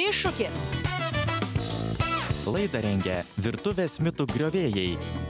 Iššūkis. Laidą rengia Virtuvės mitų griovėjai.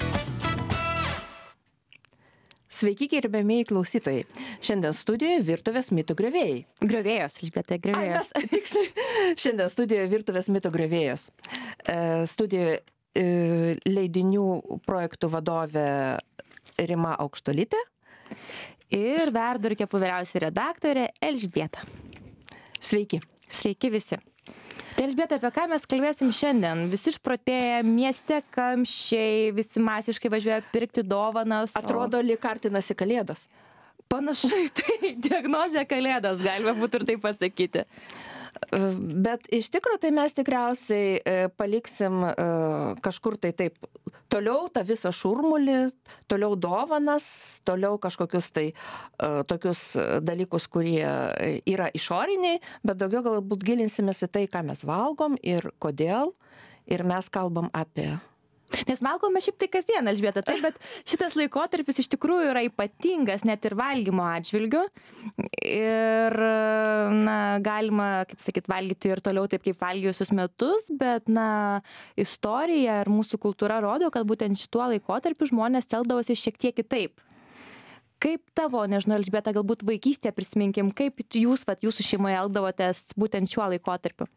Sveiki, gerbiamieji klausytojai. Šiandien studijoje Virtuvės mitų griovėjai. Griovėjos, Elžbieta, griovėjos. Tiksliai. Šiandien studijoje Virtuvės mitų griovėjos. Studijoje leidinių projektų vadovė Rima Aukštuolytė. Ir Verdo ir Kepų vyriausioji redaktorė Elžbieta. Sveiki. Sveiki visi. Tai Elžbieta, apie ką mes kalbėsim šiandien? Visi išprotėję, mieste kamščiai, visi masiškai važiuoja pirkti dovanas. Atrodo, lyg artinasi Kalėdos. Panašai, tai diagnozė Kalėdos, galima būtų ir taip pasakyti. Bet iš tikrųjų tai mes tikriausiai paliksim kažkur tai taip toliau tą visą šurmulį, toliau dovanas, toliau kažkokius tai tokius dalykus, kurie yra išoriniai, bet daugiau galbūt gilinsimės į tai, ką mes valgom ir kodėl. Ir mes kalbam apie... Nes valgome šiaip tai kasdien, Elžbieta, taip, bet šitas laikotarpis iš tikrųjų yra ypatingas net ir valgymo atžvilgiu. Ir, galima, kaip sakyt, valgyti ir toliau taip, kaip valgiusius metus, bet, istorija ir mūsų kultūra rodo, kad būtent šituo laikotarpiu žmonės elgdavosi šiek tiek kitaip. Kaip tavo, nežinau, Elžbieta, galbūt vaikystėje prisiminkim, kaip jūsų šeimoje elgdavotės būtent šiuo laikotarpiu?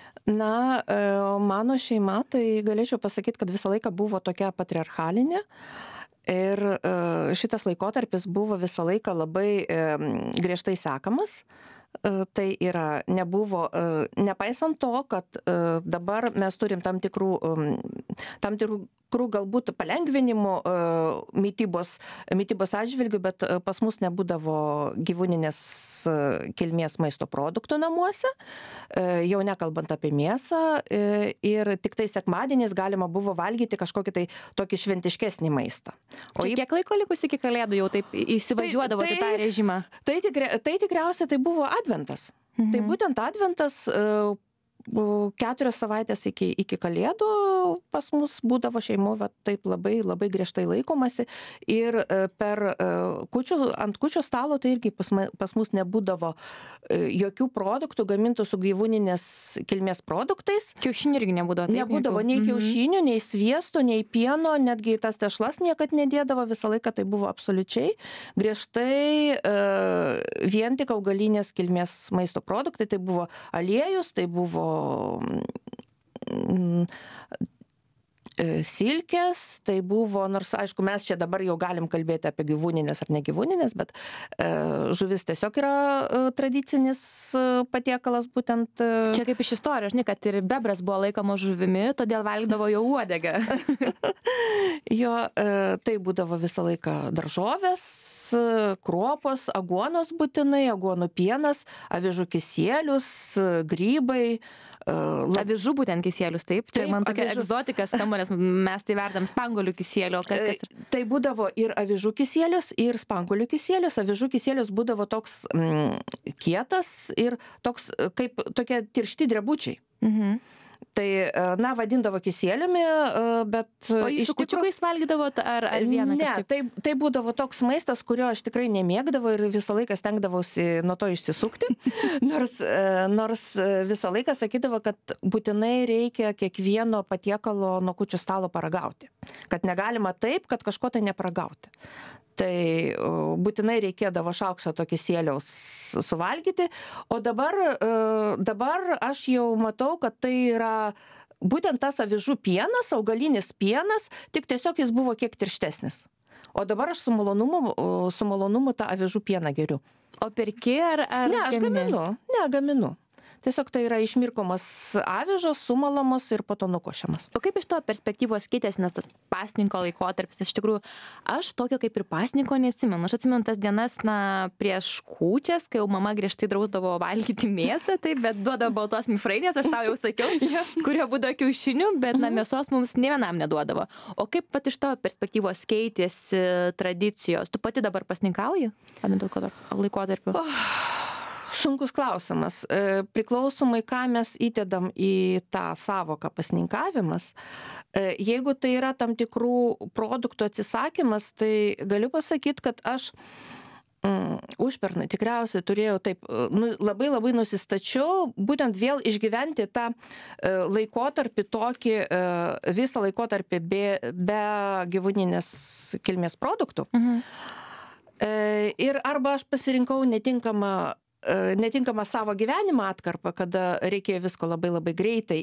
Mano šeima, tai galėčiau pasakyti, kad visą laiką buvo tokia patriarchalinė ir šitas laikotarpis buvo visą laiką labai griežtai sekamas. Tai yra, nebuvo, nepaisant to, kad dabar mes turim tam tikrų galbūt palengvinimų mitybos atžvilgių, bet pas mus nebūdavo gyvūninės kilmės maisto produktų namuose, jau nekalbant apie mėsą, ir tik tai sekmadieniais galima buvo valgyti kažkokį tai tokį šventiškesnį maistą. Kiek laiko likus iki Kalėdų jau taip įsivažiuodavo į tą režimą? Tai tikriausiai tai buvo Adventas. Tai būtent Adventas 4 savaitės iki Kalėdų pas mus būdavo šeimų, taip labai, labai griežtai laikomasi. Ir ant kūčių stalo tai irgi pas mus nebūdavo jokių produktų gamintų su gyvūninės kilmės produktais. Kiaušinių irgi nebūdavo. Taip, nebūdavo nei kiaušinių, nei sviesto, nei pieno, netgi tas tešlas niekad nedėdavo, visą laiką tai buvo absoliučiai griežtai vien tik augalinės kilmės maisto produktai. Tai buvo aliejus, tai buvo silkės, tai buvo, nors aišku, mes čia dabar jau galim kalbėti apie gyvūninės ar negyvūninės, bet žuvis tiesiog yra tradicinis patiekalas būtent. Čia kaip iš istorijos, žinai, kad ir bebras buvo laikomas žuvimi, todėl valgydavo jo uodegą. Jo, tai būdavo visą laiką daržovės, kruopos, aguonos būtinai, aguonų pienas, avižų kisielius, grybai. Avižų būtent kisielius, taip? Čia man tokia egzotika skamba, nes mes tai verdam spanguolių kisielių. Tai būdavo ir avižų kisielius, ir spanguolių kisielius. Avižų kisielius būdavo toks kietas ir toks kaip tokie tiršti drebučiai. Tai, vadindavo kisieliumi, bet... O jūs su kūčiukais valgydavot ar vieną kažkaip? Ne, tai būdavo toks maistas, kurio aš tikrai nemėgdavau ir visą laiką stengdavausi nuo to išsisukti. Nors visą laiką sakydavo, kad būtinai reikia kiekvieno patiekalo nuo kūčių stalo paragauti. Kad negalima taip, kad kažko tai neparagauti. Tai būtinai reikėdavo šaukštą to kisieliaus suvalgyti, o dabar aš jau matau, kad tai yra būtent tas avižų pienas, augalinis pienas, tik tiesiog jis buvo kiek tirštesnis. O dabar aš su malonumu tą avižų pieną geriu. O perki ar Ne, aš gaminu. Tiesiog tai yra išmirkomos avižos, sumalamos ir po to nukošiamas. O kaip iš to perspektyvos keitėsi, nes tas pasninko laikotarpis, iš tikrųjų, aš tokio kaip ir pasninko neatsimenu. Aš atsimenu tas dienas, prieš kūčias, kai jau mama griežtai drausdavo valgyti mėsą, taip, bet duodavo baltos mifrainės, aš tau jau sakiau, kurie būdavo kiaušinių, bet mėsos mums nė vienam neduodavo. O kaip pat iš tavo perspektyvos keitėsi tradicijos? Tu pati dabar pasninkauji? Laikotarpiu? Sunkus klausimas. Priklausomai, ką mes įdedam į tą savoką pasninkavimas. Jeigu tai yra tam tikrų produktų atsisakymas, tai galiu pasakyti, kad aš Užpernai tikriausiai turėjau taip, labai nusistačiau, būtent vėl išgyventi tą laikotarpį tokį, visą laikotarpį be gyvūninės kilmės produktų. Ir arba aš pasirinkau netinkamą savo gyvenimo atkarpą, kada reikėjo visko labai greitai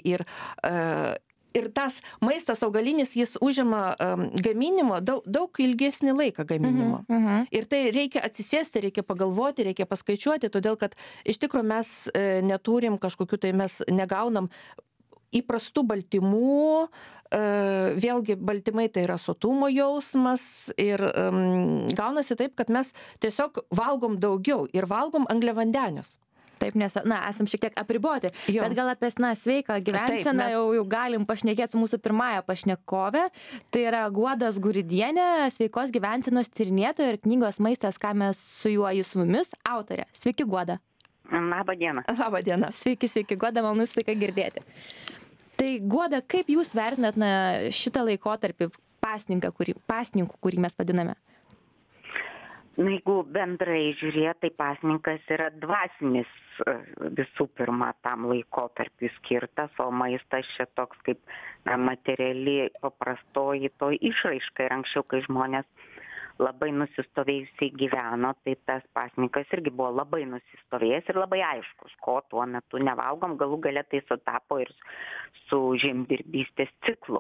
ir tas maistas augalinis, jis užima gaminimo daug ilgesnį laiką gaminimo. Ir tai reikia atsisėsti, reikia pagalvoti, reikia paskaičiuoti, todėl kad iš tikrųjų mes neturim kažkokių, tai mes negaunam įprastų baltymų, vėlgi baltymai tai yra sotumo jausmas ir gaunasi taip, kad mes tiesiog valgom daugiau ir valgom angliavandenius. Taip, nes, esam šiek tiek apriboti, bet gal apie, sveiką gyvenseną jau galim pašnekėti su mūsų pirmąja pašnekove. Tai yra Guoda Zguridienė, sveikos gyvensenos tyrinėtoja ir knygos Maistas, ką mes su juo su mumis, autorė. Sveiki, Guoda. Labą dieną. Labą dieną. Sveiki, Guoda, malonu visą laiką girdėti. Tai, Guoda, kaip jūs vertinat šitą laikotarpį pasninkų, kurį mes vadiname? Jeigu bendrai žiūrėt, tai pasninkas yra dvasinis visų pirma tam laikotarpiu skirtas, o maistas čia toks kaip materiali paprastoji to išraiška. Ir anksčiau, kai žmonės labai nusistovėjusiai gyveno, tai tas pasninkas irgi buvo labai nusistovėjęs ir labai aiškus, ko tuo metu nevalgom, galų gale tai sutapo ir su žemdirbystės ciklu.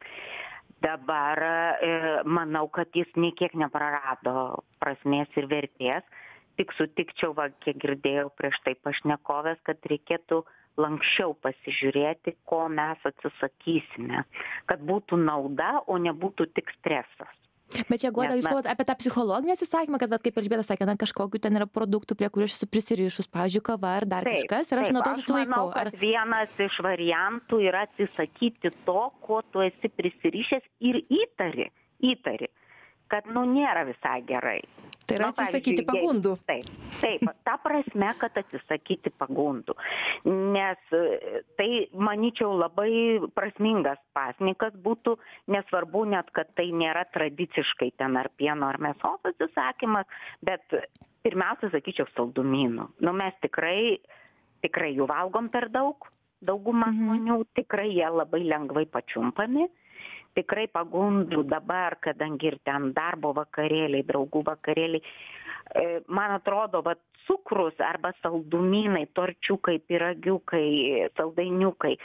Dabar manau, kad jis niekiek neprarado prasmės ir vertės, tik sutikčiau, kiek girdėjau prieš tai pašnekovės, kad reikėtų lanksčiau pasižiūrėti, ko mes atsisakysime, kad būtų nauda, o nebūtų tik stresas. Bet čia, Guoda, jūs kalbate apie tą psichologinį atsisakymą, kad, kaip Elžbieta sakė, kažkokiu ten yra produktų, prie kurių aš esu prisirišus, pavyzdžiui, kava ar dar kažkas, ir aš nuo to susilaikau. Manau, kad vienas iš variantų yra atsisakyti to, ko tu esi prisirišęs ir įtari, kad, nėra visai gerai. Tai yra atsisakyti pagundų. Taip, ta prasme, kad atsisakyti pagundų. Nes tai, manyčiau, labai prasmingas pasninkas būtų, nesvarbu net, kad tai nėra tradiciškai ten ar pieno ar mėsos atsisakymas, bet pirmiausia, sakyčiau, saldumynų. Mes tikrai jų valgom per daug, dauguma žmonių, tikrai jie labai lengvai pačiumpami. Tikrai pagundų dabar, kadangi ir ten darbo vakarėliai, draugų vakarėliai, man atrodo, cukrus arba saldumynai, torčiukai, pyragiukai, saldainiukai,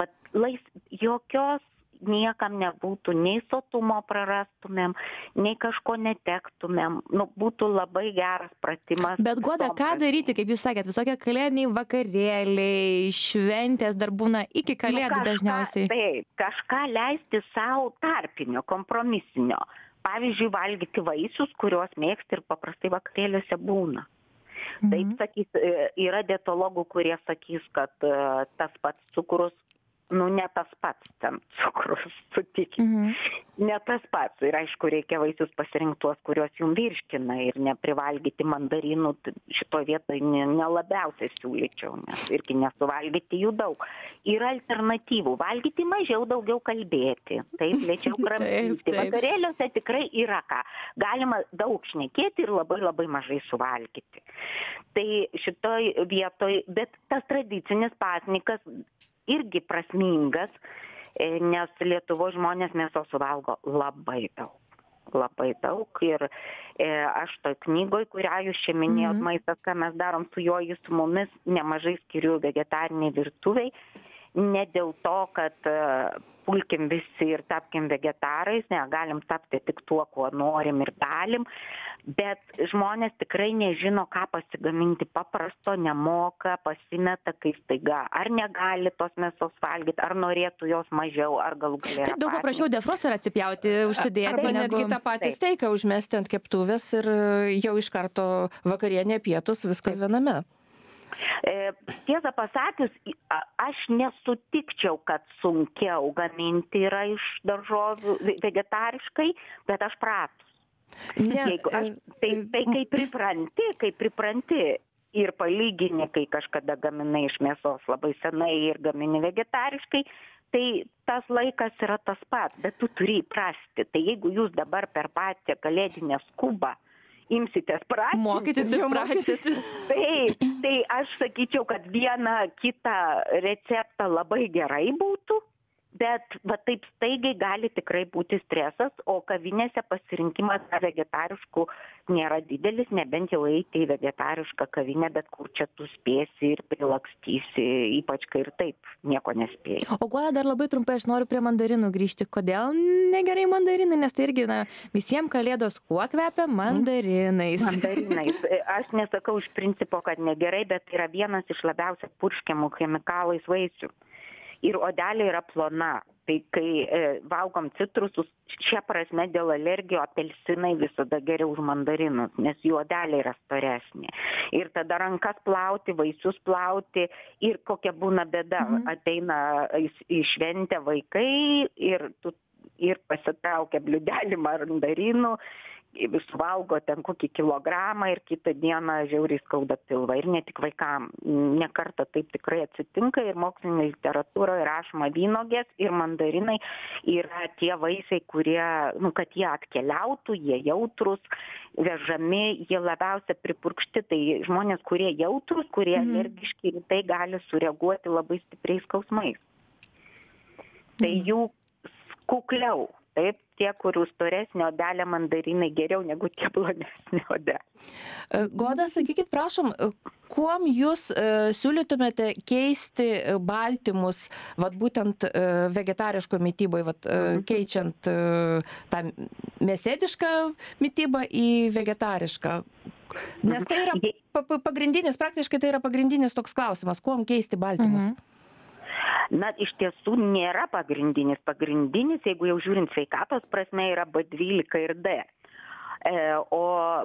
jokios niekam nebūtų, nei sotumo prarastumėm, nei kažko netektumėm, būtų labai geras pratimas. Bet, Guoda, ką daryti, kaip jūs sakėt, visokie kalėdiniai vakarėliai, šventės dar būna iki kalėdų dažniausiai. Taip, kažką leisti savo tarpinio, kompromisinio. Pavyzdžiui, valgyti vaisius, kuriuos mėgsti ir paprastai vakarėliuose būna. Taip, sakys, yra dietologų, kurie sakys, kad tas pats cukrus, ne tas pats ten cukrus, sutikit. Ne tas pats. Ir aišku, reikia vaisius pasirinkti tuos, kuriuos jums virškina ir neprivalgyti mandarinų. Šitoje vietoje nelabiausiai siūlyčiau, nes irgi nesuvalgyti jų daug. Yra alternatyvų. Valgyti mažiau, daugiau kalbėti. Taip, lėčiau kramtyti. Vakarėliuose tikrai yra ką. Galima daug šnekėti ir labai mažai suvalgyti. Tai šitoj vietoj, bet tas tradicinis pasninkas irgi prasmingas, nes Lietuvos žmonės mėsos suvalgo labai daug. Ir aš toj knygoj, kurią jūs čia minėjot, maistas, ką mes darom su juo, jis su mumis nemažai skiriu vegetariniai virtuviai, ne dėl to, kad pulkim visi ir tapkim vegetarais, galim tapti tik tuo, kuo norim ir galim, bet žmonės tikrai nežino, ką pasigaminti paprasto, nemoka, pasimeta, kai staiga ar negali tos mėsos valgyti, ar norėtų jos mažiau, ar galų galę. Taip, daug paprašiau defrosterą atsipjauti, užsidėti. Arba netgi tą patį steiką užmesti ant keptuvės ir jau iš karto vakarienė, pietus, viskas viename. Tiesą pasakius, aš nesutikčiau, kad sunkiau gaminti yra iš daržovių vegetariškai, bet aš pratus. Tai kai pripranti ir palygini, kai kažkada gaminai iš mėsos labai senai ir gamini vegetariškai, tai tas laikas yra tas pats, bet tu turi įprasti. Tai jeigu jūs dabar per patį kalėdinę skubą imsitės pratinti. Mokytis ir pratintis. Tai aš sakyčiau, kad vieną kitą receptą labai gerai būtų, bet va taip staigiai gali tikrai būti stresas, o kavinėse pasirinkimas vegetariškų nėra didelis, nebent jau eiti į vegetarišką kavinę, bet kur čia tu spėsi ir prilakstysi, ypač kai ir taip nieko nespėjai. O Guoda, dar labai trumpai aš noriu prie mandarinų grįžti. Kodėl negerai mandarinai? Nes tai irgi, visiems kalėdos kuo kvepia? Mandarinais. Mandarinais. Aš nesakau iš principo, kad negerai, bet tai yra vienas iš labiausiai purškiamų chemikalais vaisių. Ir odelė yra plona. Tai kai valgom citrusus, šia prasme dėl alergijų apelsinai visada geriau už mandarinus, nes jų odelė yra storesnė. Ir tada rankas plauti, vaisius plauti ir kokia būna bėda. Ateina į šventę vaikai ir pasitraukia bliūdelį mandarinų, suvalgo ten kokį kilogramą ir kitą dieną žiauriai skauda pilvą. Ir ne tik vaikam. Ne kartą taip tikrai atsitinka ir mokslinėje literatūroje rašoma vynuogės ir mandarinai yra tie vaisiai, kurie, kad jie atkeliautų, jie jautrus, vežami, jie labiausia pripurkšti. Tai žmonės, kurie jautrus, kurie alergiški, tai gali sureaguoti labai stipriais skausmais. Tai jų kukliau. Taip, tie, kurių storesnė odelė mandarinai geriau negu tie plonesnė odelė. Goda, sakykit, prašom, kuom jūs siūlytumėte keisti baltymus, būtent vegetariško mytyboje, keičiant tą mėsėdišką mytybą į vegetarišką? Nes tai yra pagrindinis, praktiškai tai yra pagrindinis toks klausimas, kuom keisti baltymus? Na, iš tiesų nėra pagrindinis. Pagrindinis, jeigu jau žiūrint sveikatos prasme, yra B12 ir D. O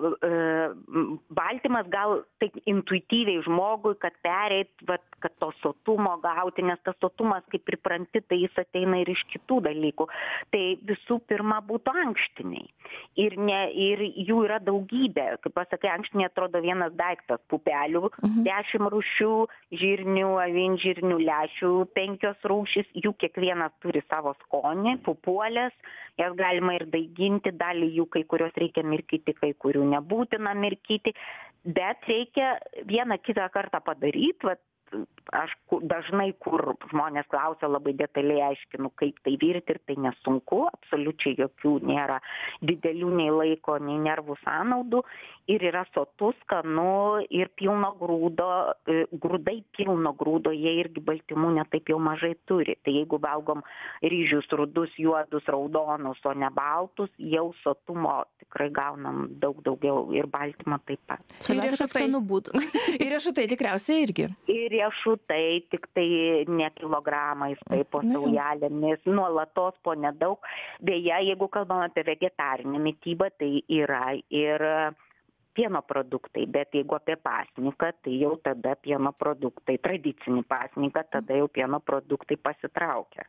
baltymas gal taip intuityviai žmogui, kad pereit, kad to sotumo gauti, nes tas sotumas, kaip pripranti, tai jis ateina ir iš kitų dalykų. Tai visų pirma būtų ankštiniai. Ir jų yra daugybė. Kaip pasakai, ankštiniai atrodo vienas daiktas, pupelių, 10 rūšių, žirnių, avinžirnių, lęšių, 5 rūšys, jų kiekvienas turi savo skonį, pupuolės, jas galima ir daiginti, dalį jų kai kurios reikia mirkyti, kai kurių nebūtina mirkyti, bet reikia vieną kitą kartą padaryti. Aš dažnai, kur žmonės klausia, labai detaliai aiškinu, kaip tai virti, ir tai nesunku, absoliučiai jokių nėra didelių nei laiko, nei nervų sąnaudų, ir yra sotus, skanu ir pilno grūdo, grūdai pilno grūdo, jie irgi baltymų netaip jau mažai turi. Tai jeigu valgom ryžius rudus, juodus, raudonus, o ne baltus, jau sotumo tikrai gaunam daug daugiau ir baltymą taip pat. Ir riešutai būtų. Ir riešutai tikriausiai irgi. Ir riešutai, tik tai ne kilogramais, tai po saujelėmis, nuolatos po nedaug. Beje, jeigu kalbam apie vegetarinę mitybą, tai yra ir pieno produktai, bet jeigu apie pasniką, tai jau tada pieno produktai, tradicinį pasniką, tada jau pieno produktai pasitraukia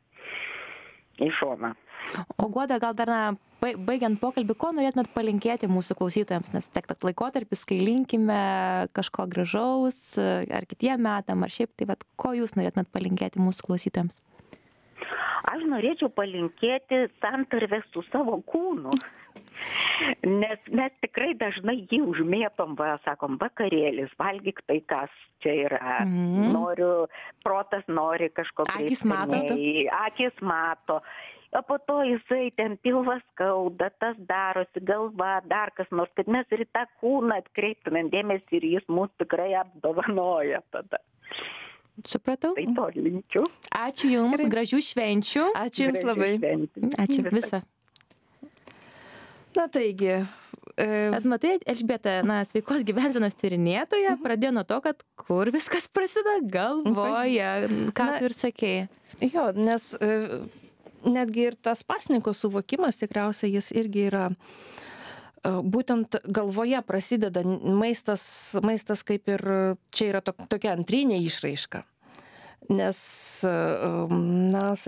į šoną. O Guoda, gal dar baigiant pokalbį, ko norėtumėt palinkėti mūsų klausytojams, nes tiek tas laikotarpis, kai linkime kažko gražaus, ar kitiem metam, ar šiaip, tai ko jūs norėtumėt palinkėti mūsų klausytojams? Aš norėčiau palinkėti santarvės su savo kūnu, nes mes tikrai dažnai jį užmėtom, sakom, vakarėlis, valgyk tai, kas čia yra. Protas nori kažkokio. Akis mato. O po to jisai ten pilvas skauda, tas darosi, galva, dar kas nors, kad mes ir tą kūną atkreiptumėm dėmesį ir jis mus tikrai apdovanoja tada. Supratau. Tai to linkiu. Ačiū Jums, gražių švenčių. Ačiū Jums labai. Ačiū visą. Na taigi. Bet matai, Elžbieta, sveikos gyvensenos tyrinėtoja pradėjo nuo to, kad kur viskas prasideda galvoje, ką tu ir sakei. Jo, nes netgi ir tas pasninko suvokimas tikriausiai jis irgi yra būtent galvoje prasideda maistas kaip ir čia yra tokia antrinė išraiška. Nes,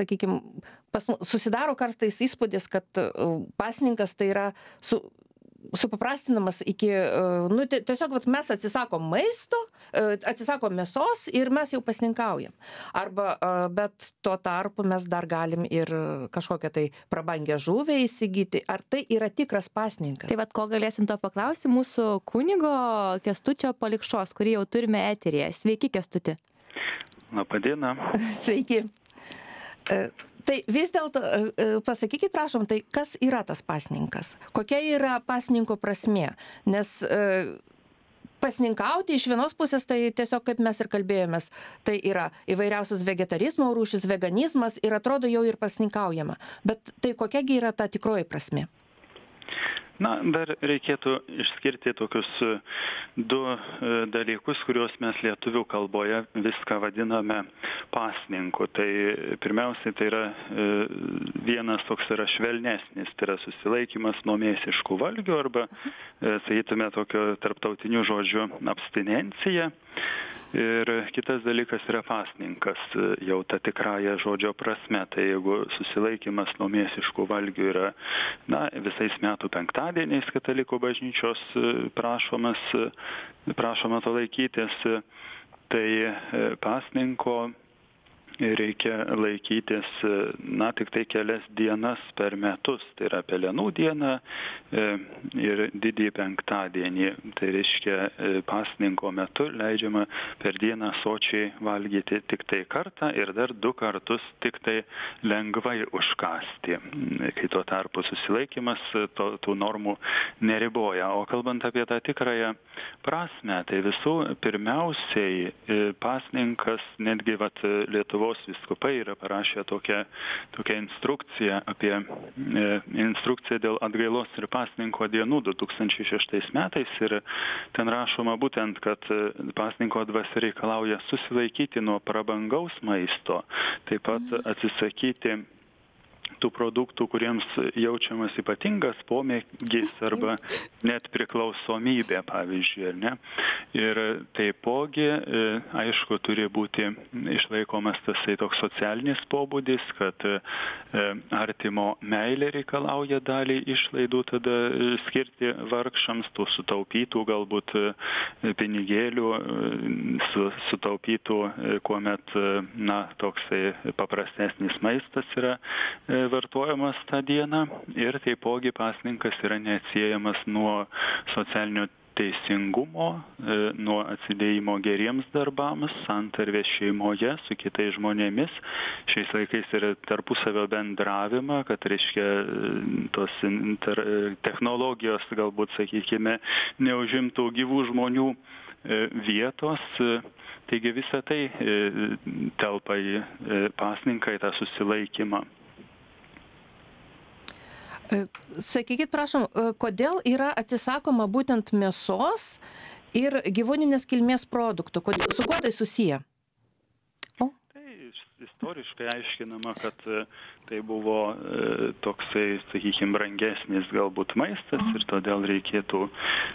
sakykime, susidaro kartais įspūdis, kad pasninkas tai yra supaprastinamas iki, nu, tiesiog vat, mes atsisakom maisto, atsisakom mėsos ir mes jau pasninkaujam. Arba, bet tuo tarpu mes dar galim ir kažkokią tai prabangę žuvę įsigyti. Ar tai yra tikras pasninkas? Tai vat, ko galėsim to paklausti mūsų kunigo Kęstučio Palikšos, kurį jau turime eteryje. Sveiki, Kęstuti. Labadiena. Sveiki. Tai vis dėlto pasakykit, prašom, tai kas yra tas pasninkas? Kokia yra pasninko prasmė? Nes pasninkauti iš vienos pusės, tai tiesiog kaip mes ir kalbėjomės, tai yra įvairiausios vegetarizmo rūšis, veganizmas ir atrodo jau ir pasninkaujama. Bet tai kokiagi yra ta tikroji prasmė? Na, dar reikėtų išskirti tokius du dalykus, kuriuos mes lietuvių kalboje viską vadiname pasninku. Tai pirmiausiai tai yra vienas toks yra švelnesnis, tai yra susilaikymas nuo mėsiškų valgių arba, sakytume, tokio tarptautinių žodžių abstinencija. Ir kitas dalykas yra pasninkas, jau ta tikrąja žodžio prasme. Tai jeigu susilaikymas nuo mėsiškų valgių yra, na, visais metų penktadieniais katalikų bažnyčios prašoma to laikytis, tai pasninko reikia laikytis, na, tik tai kelias dienas per metus. Tai yra Pelenų diena ir didįjį penktadienį. Tai reiškia, pasninko metu leidžiama per dieną sočiai valgyti tik tai kartą ir dar 2 kartus tik tai lengvai užkąsti. Kai tuo tarpu susilaikymas tų normų neriboja. O kalbant apie tą tikrąją prasmę, tai visų pirmiausiai pasninkas, netgi Lietuvos vyskupai yra parašę tokią instrukciją instrukciją dėl atgailos ir pasninko dienų 2006 metais ir ten rašoma būtent, kad pasninko dvasia reikalauja susilaikyti nuo prabangaus maisto, taip pat atsisakyti tų produktų, kuriems jaučiamas ypatingas pomėgis arba net priklausomybė, pavyzdžiui, ar ne. Ir taipogi, aišku, turi būti išlaikomas tasai toks socialinis pobūdis, kad artimo meilė reikalauja dalį išlaidų tada skirti vargšams, tų sutaupytų galbūt pinigėlių, sutaupytų, kuomet, na, toksai paprastesnis maistas yra vartojamas tą dieną ir taipogi pasninkas yra neatsiejamas nuo socialinio teisingumo, nuo atsidėjimo geriems darbams, santarvės šeimoje su kitais žmonėmis. Šiais laikais yra tarpusavio bendravimą, kad reiškia tos technologijos, galbūt, sakykime, neužimtų gyvų žmonių vietos. Taigi visa tai telpa į pasninką, į tą susilaikymą. Sakykit, prašom, kodėl yra atsisakoma būtent mėsos ir gyvūninės kilmės produktų? Su kuo tai susiję? Istoriškai aiškinama, kad tai buvo toksai, sakykime, brangesnis galbūt maistas ir todėl reikėtų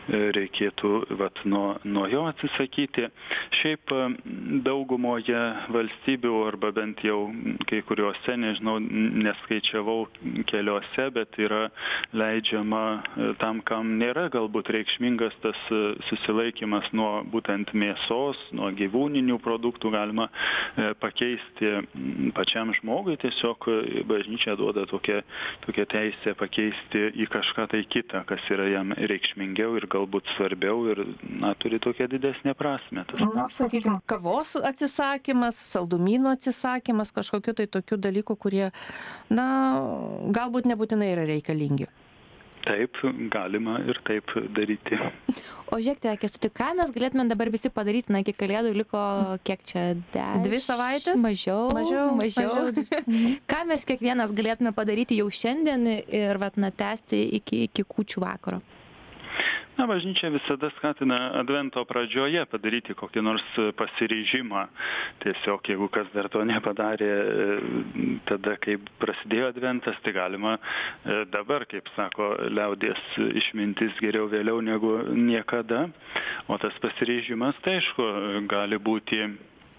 nuo jo atsisakyti. Šiaip daugumoje valstybių, arba bent jau kai kuriuose, nežinau, neskaičiavau keliuose, bet yra leidžiama tam, kam nėra galbūt reikšmingas tas susilaikymas nuo būtent mėsos, nuo gyvūninių produktų, galima pakeisti pačiam žmogui, tiesiog bažnyčia duoda tokią teisę pakeisti į kažką tai kitą, kas yra jam reikšmingiau ir galbūt svarbiau ir, na, turi tokią didesnę prasmę. Na, sakykime, kavos atsisakymas, saldumynų atsisakymas, kažkokiu tai tokių dalykų, kurie, na, galbūt nebūtinai yra reikalingi. Taip, galima ir taip daryti. O žiūrėkite, Kęstuti, ką mes galėtume dabar visi padaryti, na, iki kalėdų liko, kiek čia, 2 savaitės? Mažiau. Ką mes kiekvienas galėtume padaryti jau šiandien ir, tęsti iki kūčių vakaro? Na, bažnyčia visada skatina advento pradžioje padaryti kokį nors pasiryžimą. Tiesiog, jeigu kas dar to nepadarė, tada, kai prasidėjo adventas, tai galima dabar, kaip sako liaudies išmintis, geriau vėliau negu niekada. O tas pasiryžimas, tai aišku, gali būti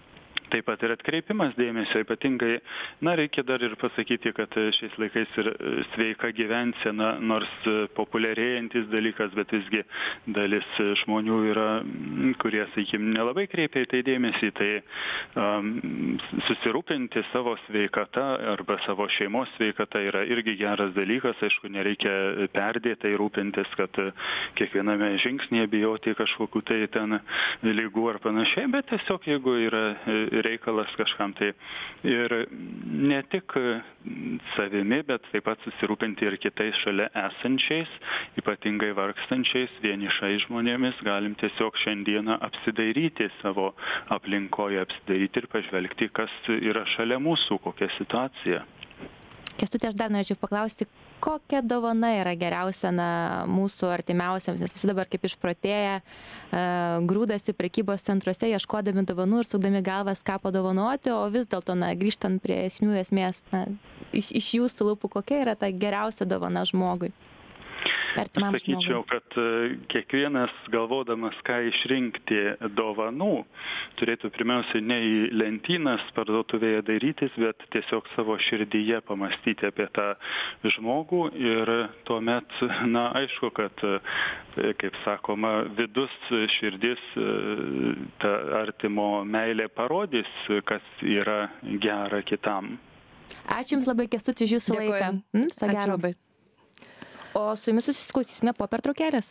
taip pat ir atkreipimas dėmesio, ypatingai, reikia dar ir pasakyti, kad šiais laikais ir sveika gyvensena, nors populiarėjantis dalykas, bet visgi dalis žmonių yra, kurie, sakykime, nelabai kreipia į tai dėmesį, tai susirūpinti savo sveikata arba savo šeimos sveikata yra irgi geras dalykas, aišku, nereikia perdėtai rūpintis, kad kiekviename žingsnėje bijoti kažkokių tai ten lygų ar panašiai, bet tiesiog jeigu yra reikalas kažkam tai ir ne tik savimi, bet taip pat susirūpinti ir kitais šalia esančiais, ypatingai vargstančiais, vienišais žmonėmis, galim tiesiog šiandieną apsidairyti savo aplinkoje, apsidairyti ir pažvelgti, kas yra šalia mūsų, kokia situacija. Kęstuti, aš dar norėčiau paklausti, kokia dovana yra geriausia mūsų artimiausiams, nes visi dabar kaip išprotėję grūdasi prekybos centruose, ieškodami dovanų ir sukdami galvas, ką padovanoti, o vis dėlto, grįžtant prie esmės, iš jūsų lūpų, kokia yra ta geriausia dovana žmogui? Aš sakyčiau, kad kiekvienas galvodamas, ką išrinkti dovanų, turėtų pirmiausiai ne į lentynas parduotuvėje dairytis, bet tiesiog savo širdyje pamastyti apie tą žmogų ir tuomet, aišku, kad, kaip sakoma, vidus, širdis, ta artimo meilė parodys, kas yra gera kitam. Ačiū Jums labai, Kęstuti, už Jūsų laiką. Ačiū labai. O su Jumis susiklausysime po pertraukėlės.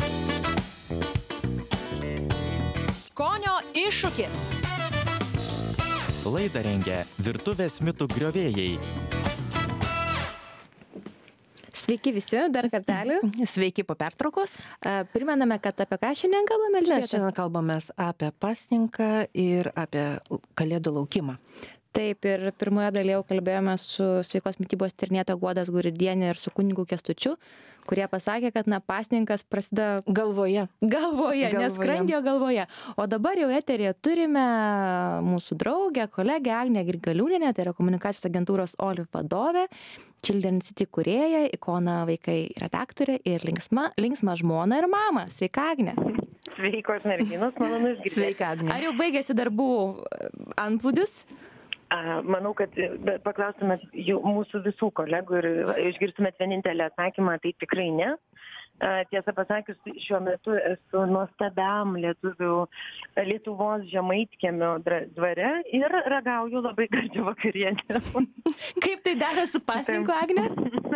Skonio iššūkis. Laidą rengia Virtuvės mitų griovėjai. Sveiki visi, dar kartelį. Sveiki po pertraukos. Primename, kad apie ką šiandien kalbame, Elžbieta? Mes šiandien kalbame apie pasninką ir apie Kalėdų laukimą. Taip, ir pirmoje dalyje jau kalbėjome su sveikos mitybos tyrinėtoja Guoda Guridienė ir su kunigu Kęstučiu, kurie pasakė, kad pasninkas prasideda galvoje, ne skrandyje, galvoje. O dabar jau eteryje turime mūsų draugę, kolegę Agnę Grigaliūnienę, tai yra komunikacijos agentūros Olive vadovė, Children City kūrėja, Ikona vaikai redaktorė ir linksma žmona ir mama. Sveika, Agne. Sveikos merginos, malonu išgirsti. Sveika, Agne. Ar jau baigėsi darbų antplūdis? Manau, kad paklaustumėt mūsų visų kolegų ir išgirstumėt vienintelį atsakymą, tai tikrai ne. Tiesą pasakius, šiuo metu esu nuostabiam Lietuvos Žemaitkiemio dvare ir ragauju labai gardžią vakarienę. Kaip tai daro su pasninku, Agne?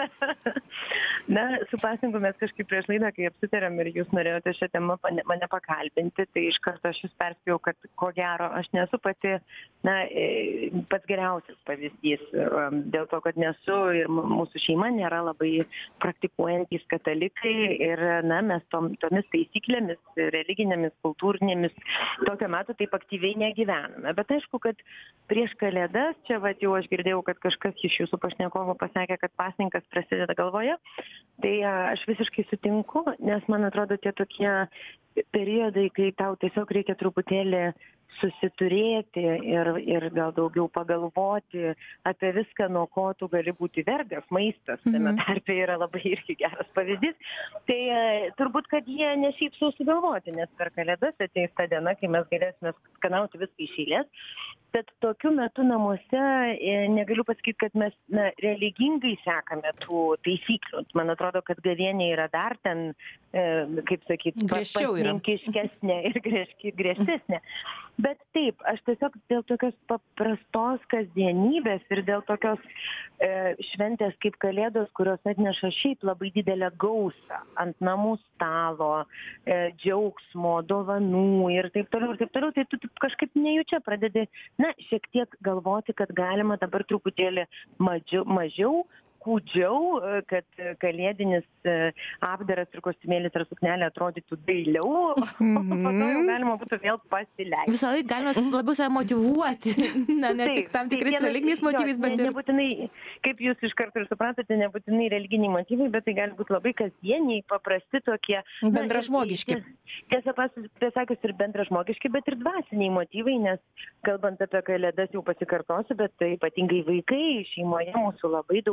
Su pasninku mes kažkaip prieš laidą, kai apsitarėm ir jūs norėjote šią temą mane pakalbinti, tai iš karto aš jūs perspėjau, kad ko gero aš nesu pati, pats geriausias pavyzdys, dėl to, kad nesu ir mūsų šeima nėra labai praktikuojantys katalikai ir mes tomis taisyklėmis, religinėmis, kultūrinėmis tokio metu taip aktyviai negyvename. Bet aišku, kad prieš Kalėdas, čia jau aš girdėjau, kad kažkas iš jūsų pašnekovų pasakė, kad pasninkas prasideda galvoje, tai aš visiškai sutinku, nes man atrodo tie tokie periodai, kai tau tiesiog reikia truputėlį susiturėti ir gal daugiau pagalvoti apie viską, nuo ko tu gali būti vergas, maistas, tame tarpe yra labai irgi geras pavyzdys. Tai turbūt, kad jie ne šiaip sau sugalvoti, nes per Kalėdas ateis ta diena, kai mes galėsime skanauti viską iš eilės. Bet tokiu metu namuose negaliu pasakyti, kad mes religingai sekame tų taisyklių. Man atrodo, kad gavėnė yra dar ten, kaip sakyti, pasninkiškesnė ir griežtesnė. Bet taip, aš tiesiog dėl tokios paprastos kasdienybės ir dėl tokios šventės kaip Kalėdos, kurios atneša šiaip labai didelę gausą ant namų stalo, džiaugsmo, dovanų ir taip toliau, tai tu kažkaip nejučia pradedi, šiek tiek galvoti, kad galima dabar truputėlį mažiau, kūdžiau, kad kalėdinis apdaras ir kostiumėlis ar suknelė atrodytų dailiau, o po to jau galima būtų vėl pasileisti. Visą laiką galima labiau save motyvuoti, ne tik tam tikrais religiniais motyvais, bet ir... Nebūtinai, kaip jūs iš karto ir supratote, nebūtinai religiniai motyvai, bet tai gali būti labai kasdieniai, paprasti tokie... Bendražmogiški. Tiesą pasakius ir bendražmogiški, bet ir dvasiniai motyvai, nes kalbant apie Kalėdas jau pasikartosiu, bet tai ypatingai vaikai šeimoje mūsų labai daug gaudo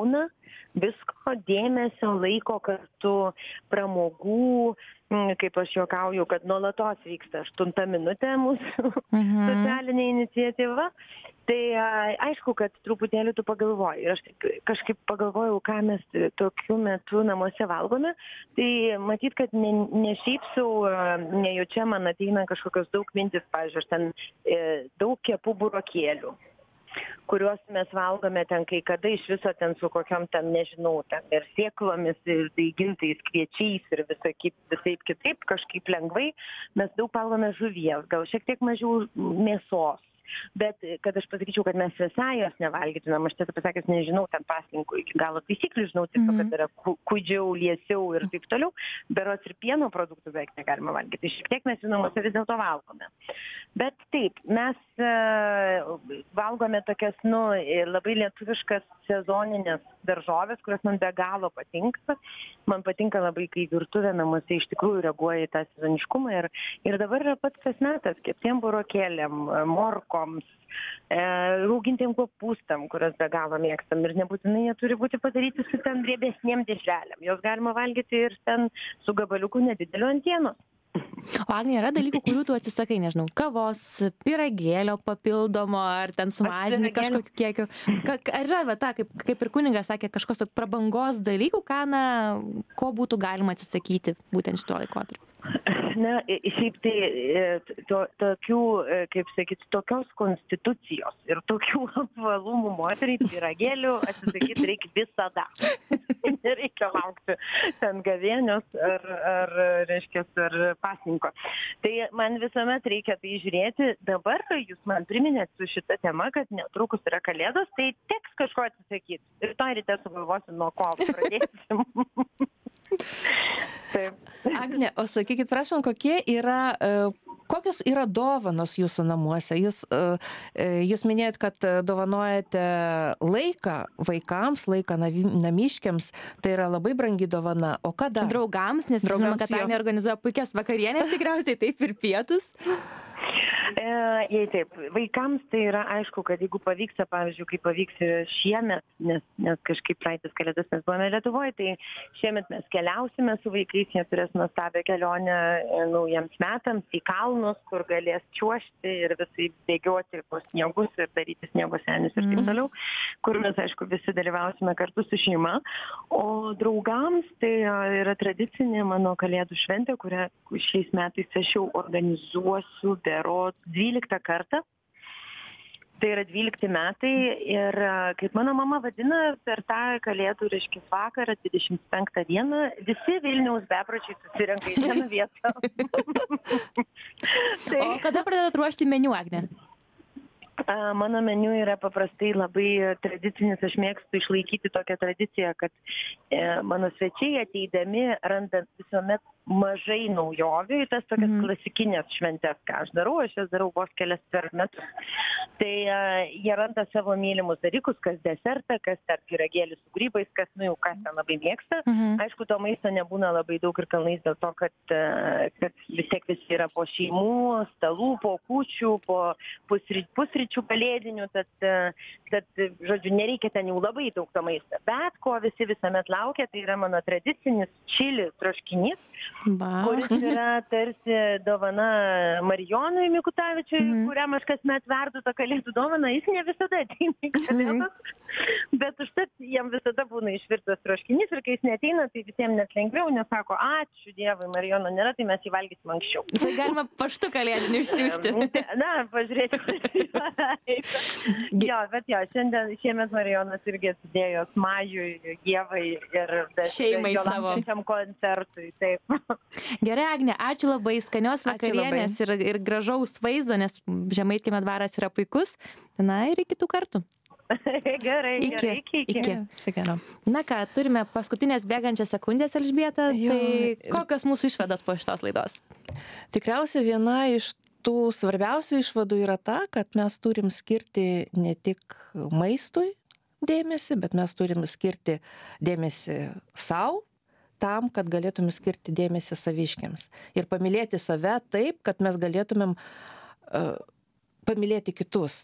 gauna visko, dėmesio, laiko kartu, pramogų, kaip aš juokauju, kad nuolatos vyksta 8 minutė mūsų socialinė iniciatyva. Tai aišku, kad truputėlį tu pagalvoji. Ir aš kažkaip pagalvojau, ką mes tokiu metu namuose valgome. Tai matyt, kad ne šiaip sau, nejučia man ateina kažkokios daug mintis, pavyzdžiui, aš ten daug kepu burokėlių, kuriuos mes valgome ten kai kada iš viso ten su kokiom ten, nežinau, ten ir sėklomis, ir daigintais kviečiais ir visaip kitaip, kažkaip lengvai. Mes daug valgome žuvies, gal šiek tiek mažiau mėsos. Bet kad aš pasakyčiau, kad mes visai jos nevalgytumėm, aš tiesą pasakęs nežinau ten pasninkų iki galo taisyklių, žinau tiesiog, kad yra kūdžiau, liesiau ir taip toliau, berods ir pieno produktų beveik negalima valgyti. Šiek tiek mes jų namuose vis dėlto valgome. Bet taip, mes valgome tokias, labai lietuviškas sezoninės daržovės, kurios man be galo patinka. Man patinka labai, kai virtuvė namuose iš tikrųjų reaguoja į tą sezoniškumą ir dabar yra pats tas metas, keptiem burokėliam, morkoms, rūgintiem kopūstam, kurios be galo mėgstam ir nebūtinai jie turi būti padaryti su ten riebesniem dešrelėm. Jos galima valgyti ir ten su gabaliuku nedideliu antienos. O Agne, yra dalykų, kurių tu atsisakai, nežinau, kavos, pyragėlio papildomo, ar ten sumažini kažkokiu kiekiu. Ar yra, kaip ir kunigas sakė, kažkokios prabangos dalykų, ko būtų galima atsisakyti būtent šituo laikotarpiu? Na, šiaip tai tokių, kaip sakyti, tokios konstitucijos ir tokių apvalumų moteriai pyragėlių atsisakyti reikia visada. Nereikia laukti ten gavėnios ar pasninko. Tai man visuomet reikia tai žiūrėti. Dabar jūs man priminėt su šita tema, kad netrukus yra Kalėdos, tai teks kažko atsisakyti. Ir to ryte sugalvosim, nuo ko pradėsim. Taip. Agne, o sakykit, prašom, kokios yra dovanos jūsų namuose? Jūs minėjot, kad dovanojate laiką vaikams, laiką namiškiams, tai yra labai brangi dovana. O kada? Draugams, nes žinoma, kad Agnė organizuoja puikias vakarienės, tikriausiai taip ir pietus. Jei taip, vaikams tai yra aišku, kad jeigu pavyksta, pavyzdžiui, kaip pavyks šiemet, nes kažkaip praeitis Kalėdas mes buvome Lietuvoje, tai šiemet mes keliausime su vaikais, jie turės nuostabią kelionę naujiems metams į kalnus, kur galės čiuožti ir visai bėgioti po sniegus ir daryti sniego senius ir taip toliau, kur mes, aišku, visi dalyvausime kartu su šeima. O draugams tai yra tradicinė mano Kalėdų šventė, kurią šiais metais aš jau organizuosiu berods 12 kartą. Tai yra 12 metai ir kaip mano mama vadina, per tą Kalėdų vakarą, 25 dieną, visi Vilniaus bepročiai susirenka į vieną vietą. O kada pradedat ruošti meniu, Agne? Mano meniu yra paprastai labai tradicinis, aš mėgstu išlaikyti tokią tradiciją, kad mano svečiai ateidami randa visuomet mažai naujovių į tas tokias klasikinės šventės, ką aš jas darau vos kelias per metus. Tai jie randa savo mylimus dalykus, kas desertą, kas tarp pyragėlių su grybais, kas kas ten labai mėgsta. Aišku, to maisto nebūna labai daug ir kalnais dėl to, kad vis tiek visi yra po šeimų, stalų, po kūčių, po pusryčių kalėdinių, tad, žodžiu, nereikia ten jau labai daug to maisto. Bet ko visi visuomet laukia, tai yra mano tradicinis čili troškinys, kuris yra tarsi dovana Marijonui Mikutavičiui, kuriam aš kasmet verdu tą Kalėdų dovaną. Jis ne visada ateina į Kalėdas, bet užtat jam visada būna išvirtas troškinys ir kai jis neateina, tai visiems net lengviau, nes sako, ačiū Dievui, Marijono nėra, tai mes jį valgysim anksčiau. Tai galima paštu kalėdiniu išsiųsti. Na, pažiūrėti. Jo, bet šiemet Marijonas irgi atsidėjo Smajui, Dievai ir šeimai savo koncertui. Taip. Gerai, Agne, ačiū labai, skanios vakarienės ir gražaus vaizdo, nes Žemaitkiemio dvaras yra puikus. Na ir iki kitų kartų. Gerai, iki. Na ką, turime paskutinės bėgančias sekundės, Elžbieta, tai kokios mūsų išvados po šitos laidos? Tikriausiai viena iš tų svarbiausių išvadų yra ta, kad mes turim skirti ne tik maistui dėmesį, bet mes turim skirti dėmesį savo, tam, kad galėtume skirti dėmesį saviškiams. Ir pamylėti save taip, kad mes galėtumėm pamylėti kitus.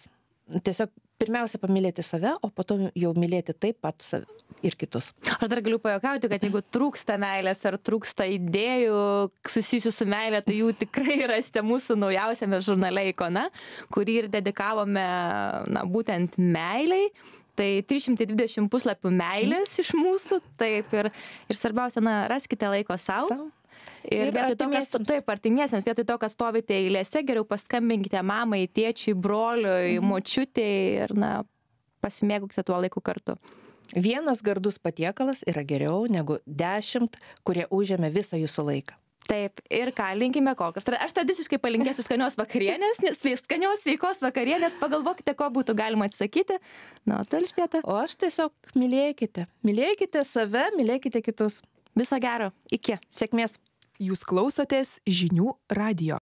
tiesiog pirmiausia pamylėti save, o po to jau mylėti taip pat save ir kitus. Aš dar galiu pajuokauti, kad jeigu trūksta meilės ar trūksta idėjų susijusių su meilė, tai jų tikrai rasite mūsų naujausiame žurnale Ikona, kurį ir dedikavome būtent meiliai. Tai 320 puslapių meilės iš mūsų, taip, ir svarbiausia, raskite laiko savo. Ir vietoj to, kad artimiesiems, vietoj to, kad stovite eilėse, geriau paskambinkite mamai, tėčiui, broliui, močiutei ir pasimėgaukite tuo laiku kartu. Vienas gardus patiekalas yra geriau negu 10, kurie užėmė visą jūsų laiką. Taip, ir ką, linkime kokios. Aš tradiciškai palinkėsiu skanios vakarienės, skanios sveikos vakarienės, pagalvokite, ko būtų galima atsakyti. Tu, Elžbieta. O aš tiesiog mylėkite save, mylėkite kitus. Viso gero, iki. Sėkmės. Jūs klausotės Žinių radijo.